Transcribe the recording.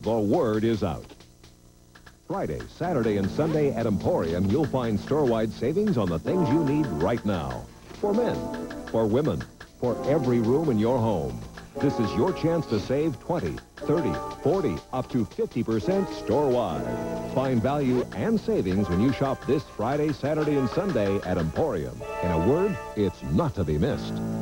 The word is out. Friday, Saturday, and Sunday at Emporium, you'll find store-wide savings on the things you need right now. For men, for women, for every room in your home. This is your chance to save 20, 30, 40, up to 50% store-wide. Find value and savings when you shop this Friday, Saturday, and Sunday at Emporium. In a word, it's not to be missed.